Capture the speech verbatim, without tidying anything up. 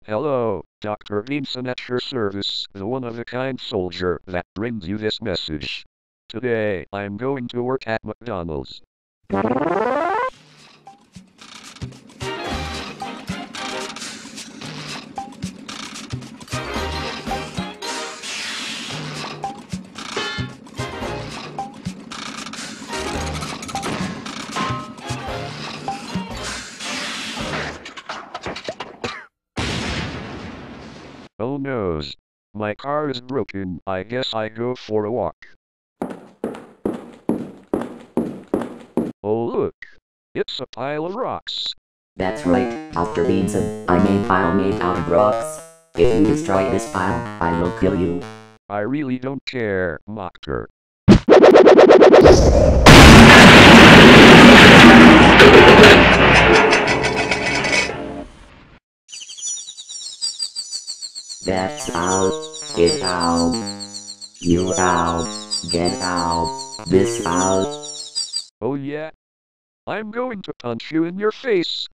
Hello, Doctor Beanson at your service, the one-of-a-kind soldier that brings you this message. Today, I'm going to work at McDonald's. Oh noes. My car is broken. I guess I go for a walk. Oh look. It's a pile of rocks. That's right, Doctor Beanson. I made file made out of rocks. If you destroy this file, I will kill you. I really don't care, Doctor. That's out. Get out. You out. Get out. This out. Oh yeah? I'm going to punch you in your face.